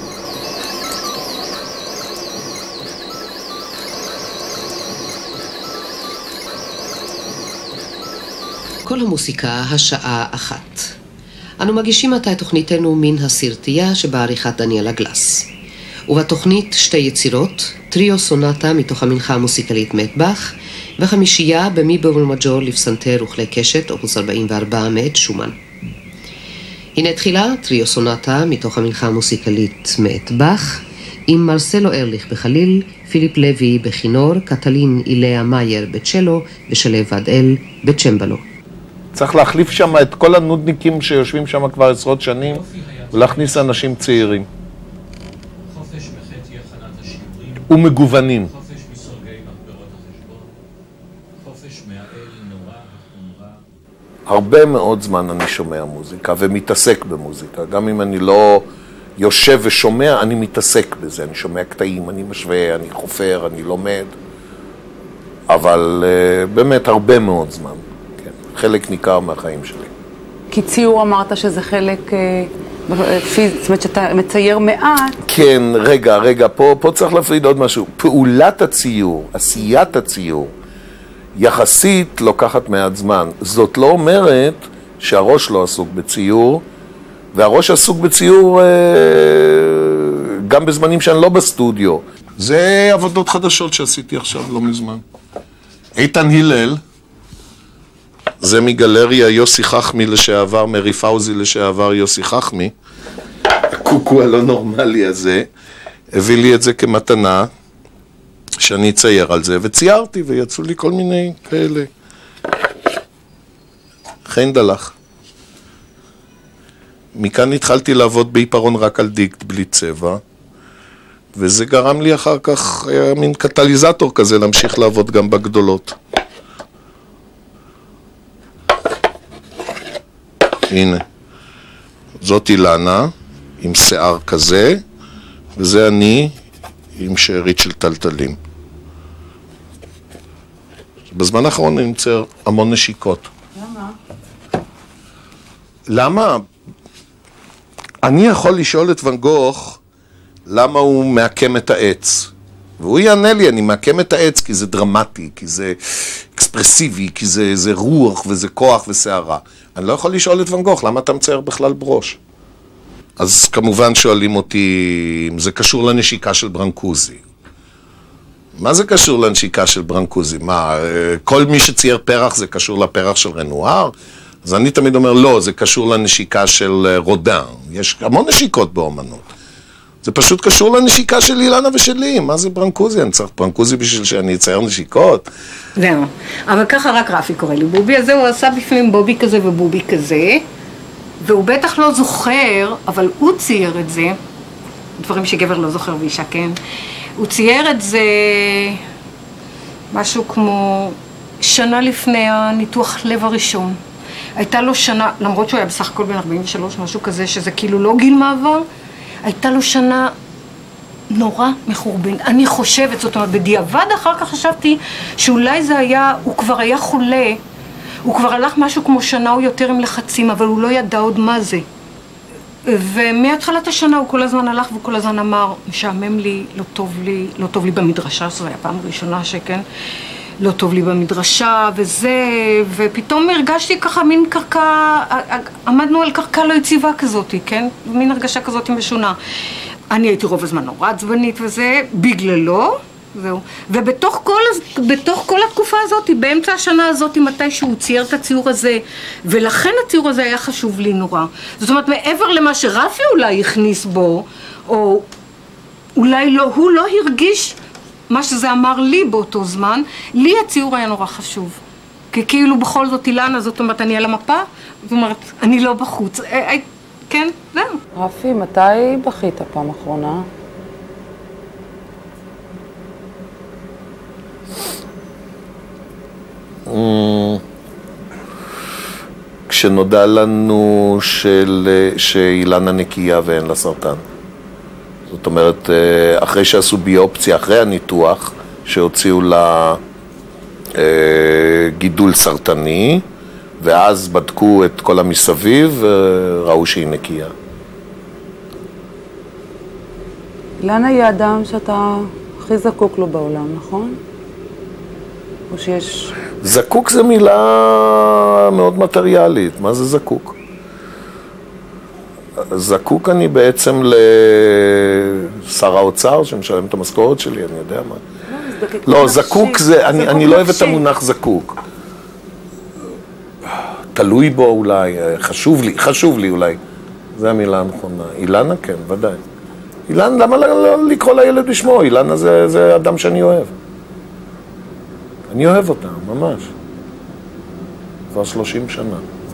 כל המוסיקה השעה 1. אנו מגישים עתה את תוכניתנו מן הסרטייה שבעריכת דניאלה גלס. ובתוכנית שתי יצירות, טריו סונטה מתוך המנחה המוסיקלית מאת באך, וחמישייה במי במול מג'ור לפסנתר וכלי קשת, אופוס 44 מאת שומן. הנה תחילה טריו סונטה מתוך המנחה המוסיקלית מאת באך, עם מרסלו ארליך בחליל, פיליפ לוי בכינור, קטלין איליה מאייר בצ'לו, ושלו ודאל בצ'מבלו. צריך להחליף שם את כל הנודניקים שיושבים שם כבר עשרות שנים ולהכניס אנשים צעירים. חופש מחטא הכנת השיעורים. ומגוונים. חופש מסורגי מחברות החשבון. חופש מהאל נורא החומרה. הרבה מאוד זמן אני שומע מוזיקה ומתעסק במוזיקה. גם אם אני לא יושב ושומע, אני מתעסק בזה. אני שומע קטעים, אני משווה, אני חופר, אני לומד. אבל באמת הרבה מאוד זמן. חלק ניכר מהחיים שלי. כי ציור אמרת שזה חלק פיזי, זאת אומרת שאתה מצייר מעט. כן, רגע, פה צריך להפריד עוד משהו. פעולת הציור, עשיית הציור, יחסית לוקחת מעט זמן. זאת לא אומרת שהראש לא עסוק בציור, והראש עסוק בציור גם בזמנים שאני לא בסטודיו. זה עבודות חדשות שעשיתי עכשיו לא מזמן. איתן הלל, זה מגלריה יוסי חכמי לשעבר, מרי פאוזי לשעבר יוסי חכמי. הקוקו הלא נורמלי הזה, הביא לי את זה כמתנה, שאני אצייר על זה, וציירתי, ויצאו לי כל מיני כאלה. חן דלך. מכאן התחלתי לעבוד בעיפרון רק על דיקט בלי צבע, וזה גרם לי אחר כך, היה מין קטליזטור כזה, להמשיך לעבוד גם בגדולות. הנה, זאת אילנה, עם שיער כזה, וזה אני עם שארית של טלטלים. בזמן האחרון אני מצייר המון נשיקות. למה? למה? אני יכול לשאול את ואן גוך למה הוא מעקם את העץ. והוא יענה לי, אני מעקם את העץ כי זה דרמטי, כי זה אקספרסיבי, כי זה רוח וזה כוח ושערה. אני לא יכול לשאול את ואן גוך, למה אתה מצייר בכלל בראש? אז כמובן שואלים אותי אם זה קשור לנשיקה של ברנקוזי. מה זה קשור לנשיקה של ברנקוזי? מה, כל מי שצייר פרח זה קשור לפרח של רנואר? אז אני תמיד אומר, לא, זה קשור לנשיקה של רודן. יש המון נשיקות באומנות. זה פשוט קשור לנשיקה של אילנה ושלי. מה זה ברנקוזי? אני צריך ברנקוזי בשביל שאני אצייר נשיקות? זהו. אבל ככה רק רפי קורא לי בובי הזה, הוא עשה בפנים בובי כזה ובובי כזה, והוא בטח לא זוכר, אבל הוא צייר את זה, דברים שגבר לא זוכר ואישה כן, הוא צייר את זה משהו כמו שנה לפני הניתוח לב הראשון. הייתה לו שנה, למרות שהוא היה בסך הכל בן 43, משהו כזה, שזה כאילו לא גיל מעבר, הייתה לו שנה נורא מחורבן. אני חושבת, זאת אומרת, בדיעבד אחר כך חשבתי שאולי זה היה, הוא כבר היה חולה, הוא כבר הלך משהו כמו שנה או יותר עם לחצים, אבל הוא לא ידע עוד מה זה. ומהתחלת השנה הוא כל הזמן הלך וכל הזמן אמר, משעמם לי, לא טוב לי במדרשה, זו הייתה פעם ראשונה שכן, לא טוב לי במדרשה וזה, ופתאום הרגשתי ככה מין קרקע, עמדנו על קרקע לא יציבה כזאת, כן? מין הרגשה כזאת משונה. אני הייתי רוב הזמן נורא עצבנית וזה, בגללו, זהו. ובתוך כל התקופה הזאת, באמצע השנה הזאת, מתי שהוא צייר את הציור הזה, ולכן הציור הזה היה חשוב לי נורא. זאת אומרת, מעבר למה שרפי אולי הכניס בו, או אולי לא, הוא לא הרגיש מה שזה אמר לי באותו זמן, לי הציור היה נורא חשוב. כי כאילו בכל זאת אילנה, זאת אומרת, אני על המפה, זאת אומרת, אני לא בחוץ. כן, זהו. רפי, מתי בכית פעם אחרונה? כשנודע לנו שאילנה נקייה ואין לה סרטן. זאת אומרת, אחרי שעשו ביופסיה, אחרי הניתוח, שהוציאו לה גידול סרטני, ואז בדקו את כל המסביב, וראו שהיא נקייה. אילנה היא האדם שאתה הכי זקוק לו בעולם, נכון? או שיש... זקוק זה מילה מאוד מטריאלית. מה זה זקוק? זקוק אני בעצם לשר האוצר שמשלם את המשכורת שלי, אני יודע מה. לא, זקוק זה, אני לא אוהב את המונח זקוק. תלוי בו אולי, חשוב לי אולי. זה המילה הנכונה. אילנה כן, ודאי. אילנה, למה לא לקרוא לילד בשמו? אילנה זה אדם שאני אוהב. אני אוהב אותה, ממש. כבר 30 שנה.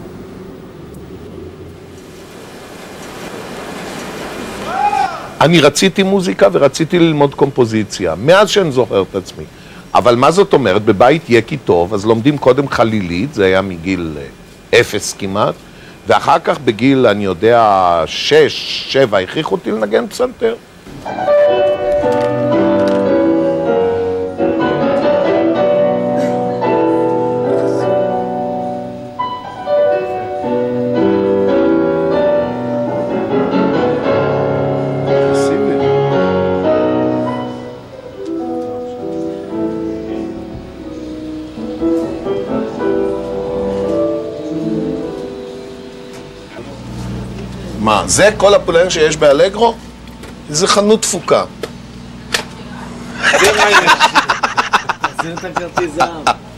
אני רציתי מוזיקה ורציתי ללמוד קומפוזיציה, מאז שאני זוכר את עצמי. אבל מה זאת אומרת? בבית יקי טוב, אז לומדים קודם חלילית, זה היה מגיל 0 כמעט, ואחר כך בגיל, אני יודע, 6, 7, הכריחו אותי לנגן פסנתר. מה, זה כל הפולן שיש באלגרו? זה חנות תפוקה.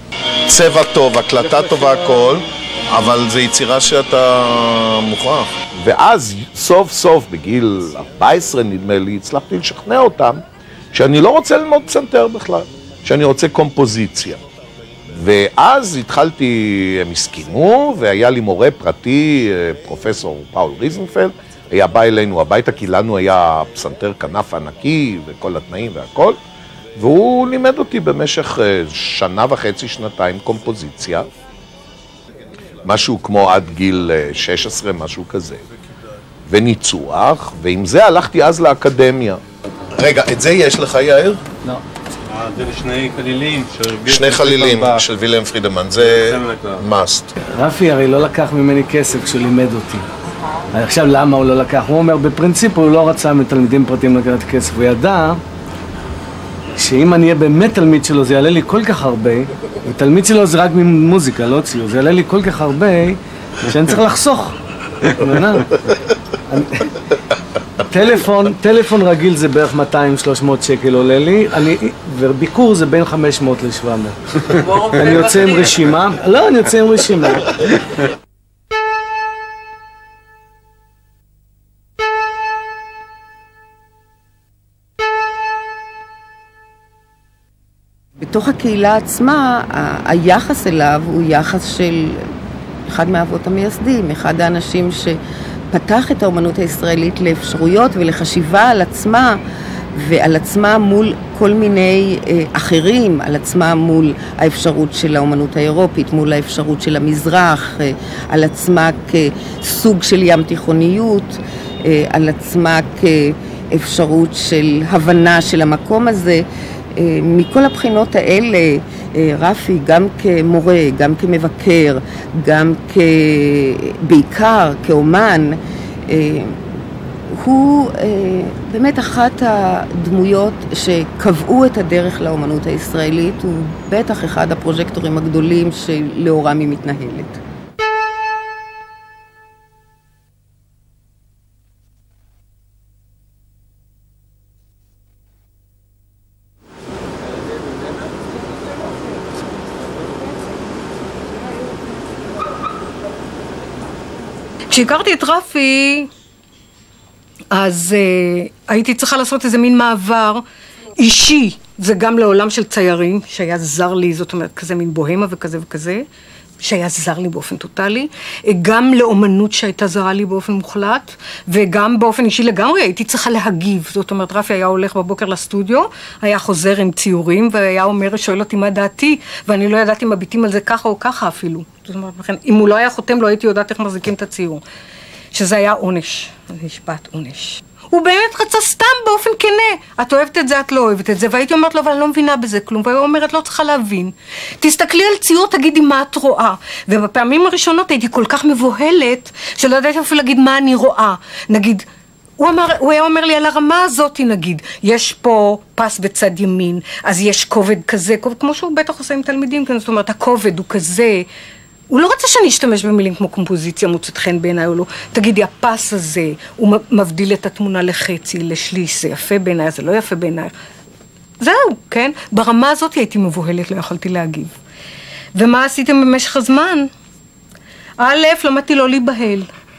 צבע טוב, הקלטה טובה, הכל, אבל זה יצירה שאתה מוכרח. ואז סוף סוף בגיל 14 נדמה לי, הצלחתי לשכנע אותם שאני לא רוצה ללמוד פסנתר בכלל, שאני רוצה קומפוזיציה. ואז התחלתי, הם הסכימו, והיה לי מורה פרטי, פרופסור פאול ריזנפלד, היה בא אלינו הביתה, כי לנו היה פסנתר כנף ענקי וכל התנאים והכל, והוא לימד אותי במשך 1.5 שנתיים קומפוזיציה, משהו כמו עד גיל 16, משהו כזה, וניצוח, ועם זה הלכתי אז לאקדמיה. רגע, את זה יש לך, יאיר? לא. זה לשני חלילים. שני חלילים של וילהלם פרידמן, זה must. רפי הרי לא לקח ממני כסף כשהוא לימד אותי. עכשיו למה הוא לא לקח? הוא אומר, בפרינציפ הוא לא רצה מתלמידים פרטיים לקחת כסף. הוא ידע שאם אני אהיה באמת תלמיד שלו זה יעלה לי כל כך הרבה, ותלמיד שלו זה רק ממוזיקה, לא ציור, זה יעלה לי כל כך הרבה שאני צריך לחסוך. טלפון רגיל זה בערך 200-300 שקל עולה לי, וביקור זה בין 500 ל-700. אני יוצא עם רשימה, לא, אני יוצא עם רשימה. בתוך הקהילה עצמה, היחס אליו הוא יחס של אחד מהאבות המייסדים, אחד האנשים שפתח את האומנות הישראלית לאפשרויות ולחשיבה על עצמה, ועל עצמה מול כל מיני אחרים, על עצמה מול האפשרות של האומנות האירופית, מול האפשרות של המזרח, על עצמה כסוג של ים תיכוניות, על עצמה כאפשרות של הבנה של המקום הזה. מכל הבחינות האלה, רפי, גם כמורה, גם כמבקר, גם בעיקר כאומן, הוא באמת אחת הדמויות שקבעו את הדרך לאומנות הישראלית, הוא בטח אחד הפרוז'קטורים הגדולים שלאורם היא מתנהלת. כשהכרתי את רפי, אז הייתי צריכה לעשות איזה מין מעבר אישי, זה גם לעולם של ציירים, שהיה זר לי, זאת אומרת, כזה מין בוהמה וכזה וכזה, שהיה זר לי באופן טוטלי, גם לאומנות שהייתה זרה לי באופן מוחלט, וגם באופן אישי לגמרי הייתי צריכה להגיב. זאת אומרת, רפי היה הולך בבוקר לסטודיו, היה חוזר עם ציורים, והיה אומר, שואל אותי מה דעתי, ואני לא ידעתי אם מביטים על זה ככה או ככה אפילו. זאת אומרת, אם הוא לא היה חותם, לא הייתי יודעת איך מחזיקים את הציור. שזה היה עונש, נשפט עונש. הוא באמת רצה סתם באופן כנה, את אוהבת את זה, את לא אוהבת את זה, והייתי אומרת לו, אבל אני לא מבינה בזה כלום, והיא אומרת, לא צריכה להבין. תסתכלי על ציור, תגידי מה את רואה. ובפעמים הראשונות הייתי כל כך מבוהלת, שלא ידעתי אפילו להגיד מה אני רואה. נגיד, הוא היה אומר לי על הרמה הזאת, נגיד, יש פה פס בצד ימין, אז יש כובד כזה, כמו שהוא בטח עושה עם תלמידים, זאת אומרת, הכובד הוא כזה, הוא לא רצה שאני אשתמש במילים כמו קומפוזיציה מוצאת חן בעיניי או לא. תגידי, הפס הזה, הוא מבדיל את התמונה לחצי, לשליש, זה יפה בעיניי, זה לא יפה בעיניי. זהו, כן? ברמה הזאת הייתי מבוהלת, לא יכולתי להגיב. ומה עשיתם במשך הזמן? א', למדתי לא להיבהל.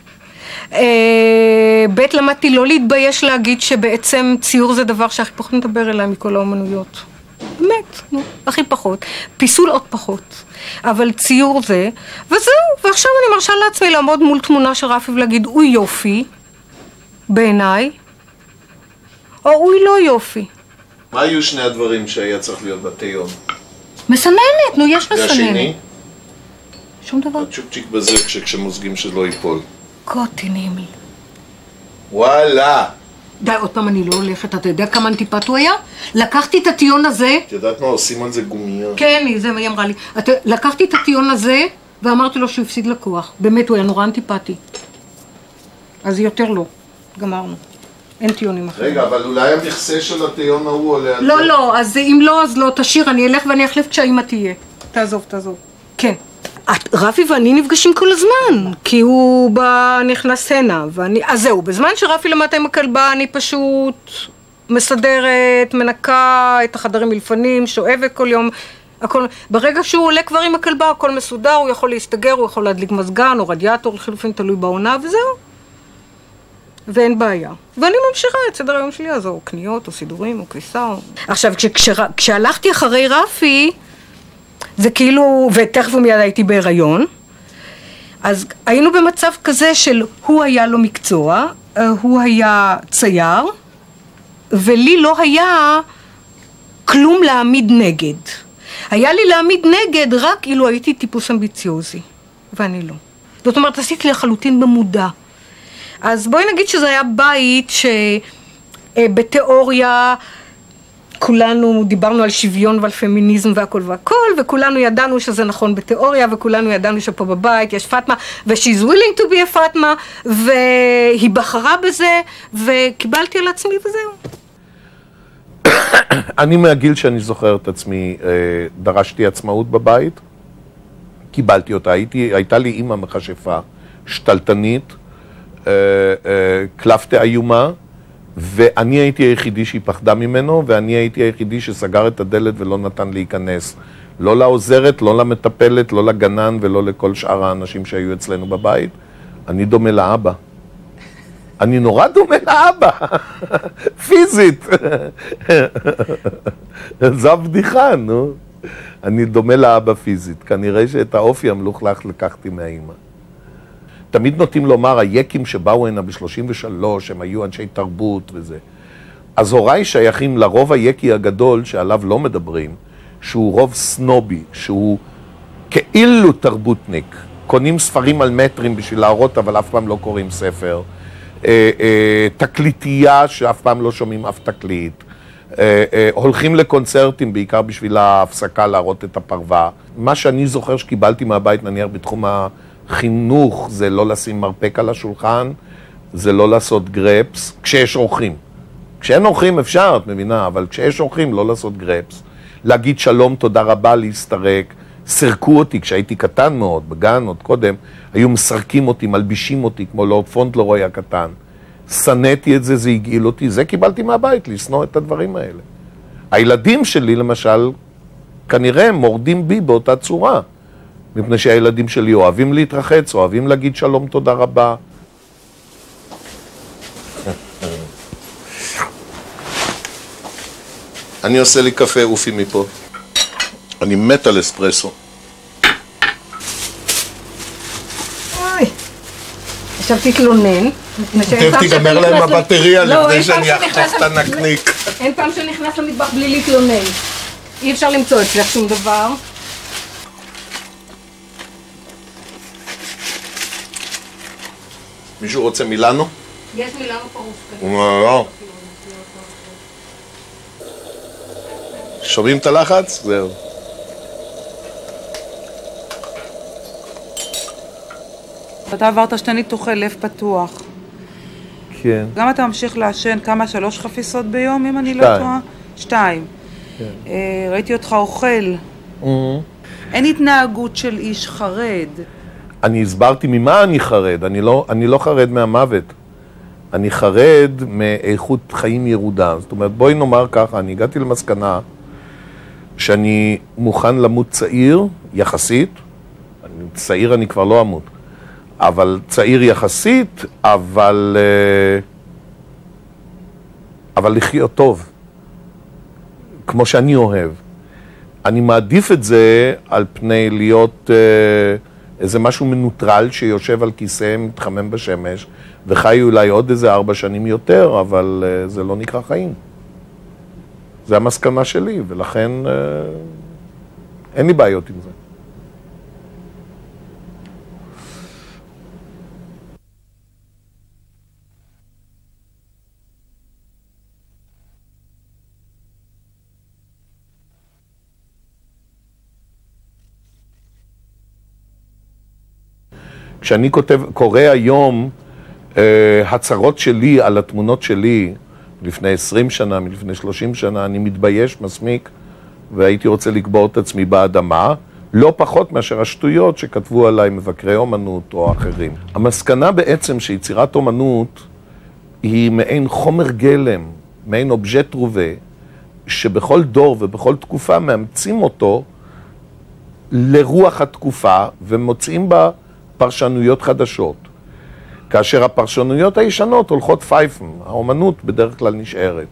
ב', למדתי לא להתבייש להגיד שבעצם ציור זה דבר שהכי פחות מדבר אליי מכל האומנויות. באמת, הכי פחות. פיסול עוד פחות. אבל ציור זה, וזהו, ועכשיו אני מרשה לעצמי לעמוד מול תמונה של רפי ולהגיד, הוא יופי, בעיניי, או הוא לא יופי. מה היו שני הדברים שהיה צריך להיות בתיון? מסננת, נו, יש מסננת. והשני? שום דבר. הצ'ופצ'יק בזה כשמוזגים שלא ייפול. קוטינים. וואלה. די, עוד פעם אני לא הולכת, אתה יודע כמה אנטיפט הוא היה? לקחתי את הטיון הזה... את יודעת מה, עושים על זה גומיה. כן, זה מה היא אמרה לי. לקחתי את הטיון הזה ואמרתי לו שהוא הפסיד לקוח. באמת, הוא היה נורא אנטיפטי. אז יותר לא. גמרנו. אין טיונים אחרים. רגע, אבל אולי המכסה של הטיון ההוא עולה... לא, אז אם לא, אז לא, תשאיר, אני אלך ואני אחליף כשהאמא תהיה. תעזוב. כן. רפי ואני נפגשים כל הזמן, כי הוא נכנס הנה, אז זהו, בזמן שרפי למטה עם הכלבה, אני פשוט מסדרת, מנקה את החדרים מלפנים, שואבת כל יום, הכל, ברגע שהוא עולה כבר עם הכלבה, הכל מסודר, הוא יכול להסתגר, הוא יכול להדליק מזגן או רדיאטור, לחילופין תלוי בעונה, וזהו. ואין בעיה. ואני ממשיכה את סדר היום שלי, אז או קניות, או סידורים, או כביסה. עכשיו, כשהלכתי אחרי רפי, זה כאילו, ותכף ומיד הייתי בהיריון, אז היינו במצב כזה של הוא היה לו מקצוע, הוא היה צייר, ולי לא היה כלום להעמיד נגד. היה לי להעמיד נגד רק אילו הייתי טיפוס אמביציוזי, ואני לא. זאת אומרת, עשיתי לחלוטין במודע. אז בואי נגיד שזה היה בית שבתיאוריה כולנו דיברנו על שוויון ועל פמיניזם והכל והכל, וכולנו ידענו שזה נכון בתיאוריה, וכולנו ידענו שפה בבית יש פאטמה, ו-she's willing to be a פאטמה, והיא בחרה בזה, וקיבלתי על עצמי וזהו. אני מהגיל שאני זוכר את עצמי, דרשתי עצמאות בבית, קיבלתי אותה, הייתה לי אימא מכשפה, שתלטנית, קלפטה איומה, ואני הייתי היחידי שהיא פחדה ממנו, ואני הייתי היחידי שסגר את הדלת ולא נתן להיכנס. לא לעוזרת, לא למטפלת, לא לגנן ולא לכל שאר האנשים שהיו אצלנו בבית. אני דומה לאבא. אני נורא דומה לאבא. פיזית. זו הבדיחה, נו. אני דומה לאבא פיזית. כנראה שאת האופי המלוכלך לקחתי מהאימא. תמיד נוטים לומר, היקים שבאו הנה ב-33, הם היו אנשי תרבות וזה. אז הוריי שייכים לרוב היקי הגדול שעליו לא מדברים, שהוא רוב סנובי, שהוא כאילו תרבותניק. קונים ספרים על מטרים בשביל להראות, אבל אף פעם לא קוראים ספר. תקליטייה שאף פעם לא שומעים אף תקליט. הולכים לקונצרטים בעיקר בשביל ההפסקה להראות את הפרווה. מה שאני זוכר שקיבלתי מהבית, נניח בתחום החינוך, זה לא לשים מרפק על השולחן, זה לא לעשות גרפס, כשיש אורחים. כשאין אורחים אפשר, את מבינה, אבל כשיש אורחים לא לעשות גרפס. להגיד שלום, תודה רבה, להסתרק. סרקו אותי כשהייתי קטן מאוד, בגן עוד קודם, היו מסרקים אותי, מלבישים אותי, כמו לורד פונטלרוי הקטן. שנאתי את זה, זה הגעיל אותי, זה קיבלתי מהבית, לשנוא את הדברים האלה. הילדים שלי, למשל, כנראה מורדים בי באותה צורה, מפני שהילדים שלי אוהבים להתרחץ, אוהבים להגיד שלום, תודה רבה. אני עושה לי קפה, אופי מפה. אני מת על אספרסו. אוי, עכשיו תתלונן. תכף תיגמר להם הבטריה לפני שאני אחתוך את הנקניק. אין פעם שנכנס למטבח בלי להתלונן. אי אפשר למצוא אצלך שום דבר. מישהו רוצה מילאנו? יש מילאנו פרוס כזה. לא. שומעים את הלחץ? זהו. אתה עברת 2 ניתוחי לב פתוח. כן. גם אתה ממשיך לעשן כמה? 3 חפיסות ביום, אם אני לא טועה? 2. כן. ראיתי אותך אוכל. אין התנהגות של איש חרד. אני הסברתי ממה אני חרד. אני לא חרד מהמוות. אני חרד מאיכות חיים ירודה. זאת אומרת, בואי נאמר ככה, אני הגעתי למסקנה שאני מוכן למות צעיר, יחסית. צעיר אני כבר לא אמות. אבל צעיר יחסית, אבל לחיות טוב, כמו שאני אוהב. אני מעדיף את זה על פני להיות איזה משהו מנוטרל שיושב על כיסא, מתחמם בשמש, וחי אולי עוד איזה 4 שנים יותר, אבל זה לא נקרא חיים. זה המסקנה שלי, ולכן אין לי בעיות עם זה. כשאני קורא היום הצהרות שלי על התמונות שלי, לפני 20 שנה, מלפני 30 שנה, אני מתבייש מסמיק, והייתי רוצה לקבור את עצמי באדמה, לא פחות מאשר השטויות שכתבו עליי מבקרי אומנות או אחרים. המסקנה בעצם שיצירת אומנות היא מעין חומר גלם, מעין אובז'ט רובה, שבכל דור ובכל תקופה מאמצים אותו לרוח התקופה ומוצאים בה פרשנויות חדשות. כאשר הפרשנויות הישנות הולכות פייפן, האומנות בדרך כלל נשארת.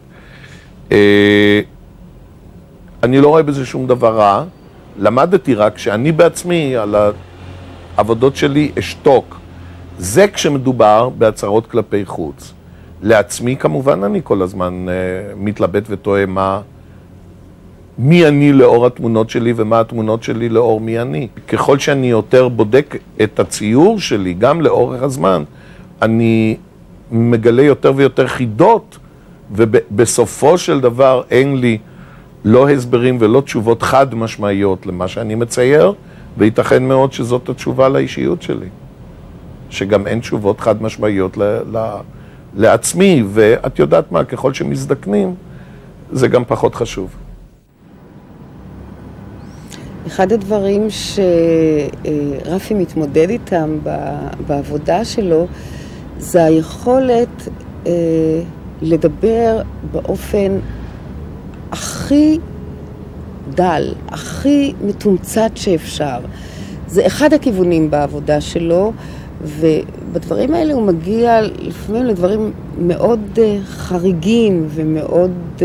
אני לא רואה בזה שום דבר רע, למדתי רק שאני בעצמי על העבודות שלי אשתוק. זה כשמדובר בהצהרות כלפי חוץ. לעצמי כמובן אני כל הזמן מתלבט ותוהה מי אני לאור התמונות שלי ומה התמונות שלי לאור מי אני. ככל שאני יותר בודק את הציור שלי, גם לאורך הזמן, אני מגלה יותר ויותר חידות, ובסופו של דבר אין לי לא הסברים ולא תשובות חד משמעיות למה שאני מצייר, וייתכן מאוד שזאת התשובה לאישיות שלי. שגם אין תשובות חד משמעיות לעצמי, ואת יודעת מה, ככל שמזדקנים, זה גם פחות חשוב. אחד הדברים שרפי מתמודד איתם בעבודה שלו, זה היכולת לדבר באופן הכי דל, הכי מתומצת שאפשר. זה אחד הכיוונים בעבודה שלו, ובדברים האלה הוא מגיע לפעמים לדברים מאוד חריגים ומאוד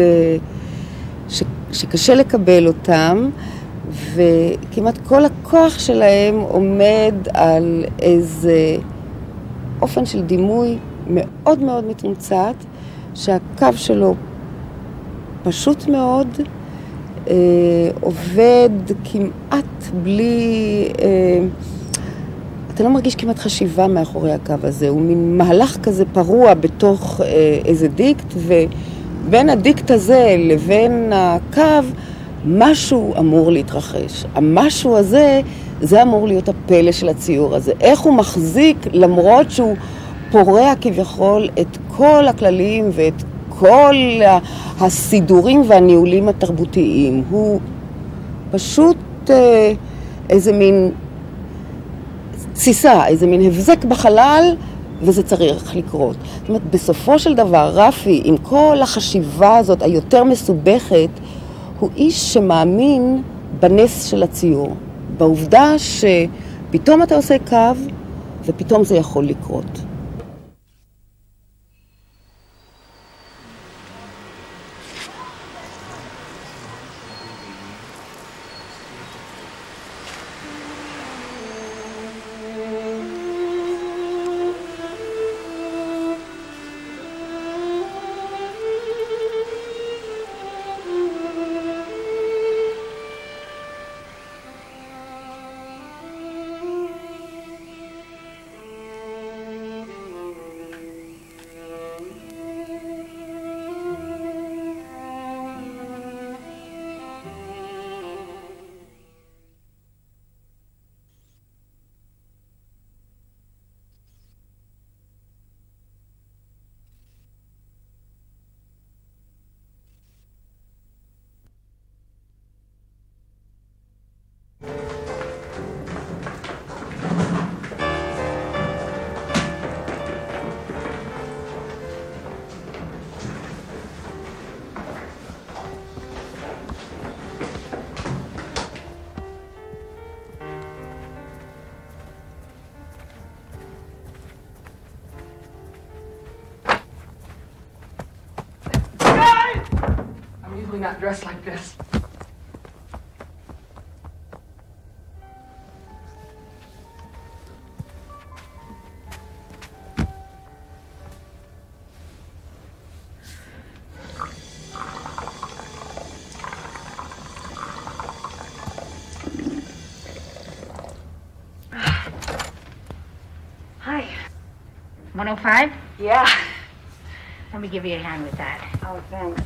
שקשה לקבל אותם, וכמעט כל הכוח שלהם עומד על איזה אופן של דימוי מאוד מאוד מתומצת, שהקו שלו פשוט מאוד, עובד כמעט בלי, אתה לא מרגיש כמעט חשיבה מאחורי הקו הזה, הוא מין מהלך כזה פרוע בתוך איזה דיקט, ובין הדיקט הזה לבין הקו, משהו אמור להתרחש. המשהו הזה, זה אמור להיות הפלא של הציור הזה. איך הוא מחזיק, למרות שהוא פורע כביכול את כל הכללים ואת כל הסידורים והניהולים התרבותיים. הוא פשוט איזה מין תסיסה, איזה מין הבזק בחלל, וזה צריך לקרות. זאת אומרת, בסופו של דבר, רפי, עם כל החשיבה הזאת היותר מסובכת, הוא איש שמאמין בנס של הציור. בעובדה שפתאום אתה עושה קו, ופתאום זה יכול לקרות. Not dressed like this. Hi. 105? Yeah. Let me give you a hand with that. Oh, thanks.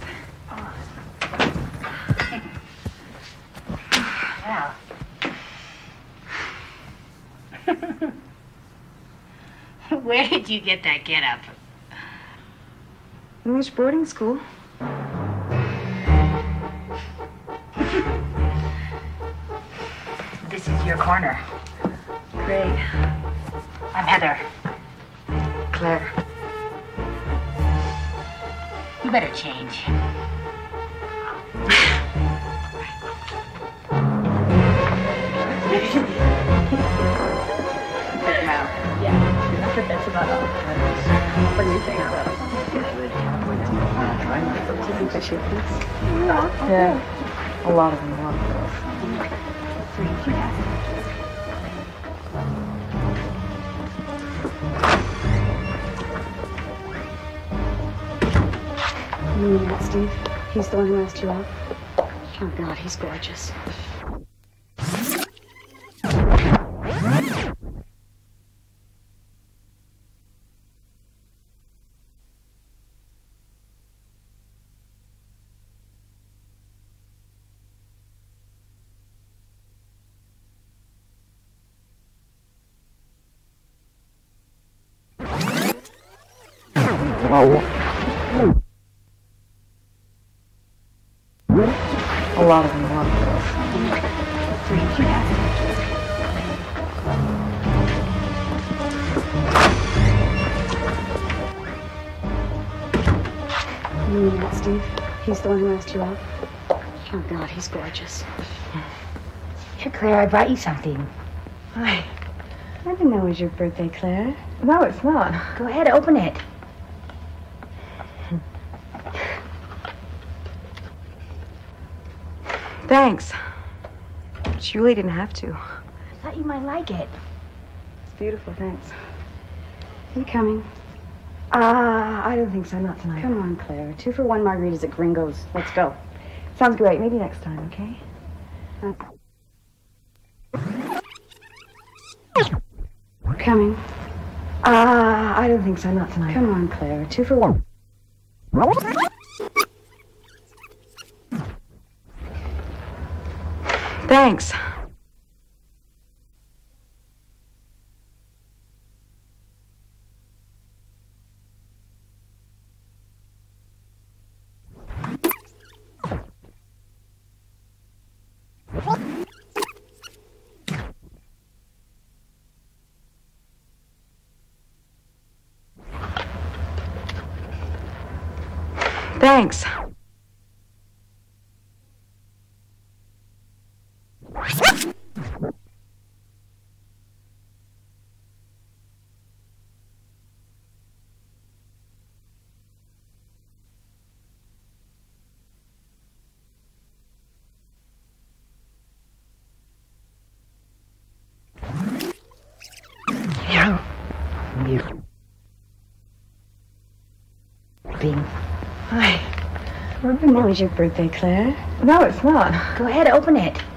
Well. Where did you get that get-up? English boarding school. This is your corner. Great. I'm Heather. Claire. You better change. Good now. Yeah. but that's about all. What do you think? Do you think that she thinks? Yeah, a lot of them, a lot of girls. You mean that, Steve? He's the one who asked you out? Oh, God, he's gorgeous. A lot of them, a lot of girls. You mean that, Steve? He's the one who asked you out? Oh, God, he's gorgeous. Here, Claire, I brought you something. Hi. I didn't know it was your birthday, Claire. No, it's not. Go ahead, open it. Thanks. But you really didn't have to. I thought you might like it. It's beautiful, thanks. Are you coming? I don't think so, not tonight. Come on, Claire. 2 for 1 margaritas at Gringo's. Let's go. Sounds great. Maybe next time, okay? Coming? I don't think so, not tonight. Come on, Claire. 2 for 1. Thanks. Thanks. Hi. Remember now is your birthday, Claire? No, it's not. Go ahead, open it.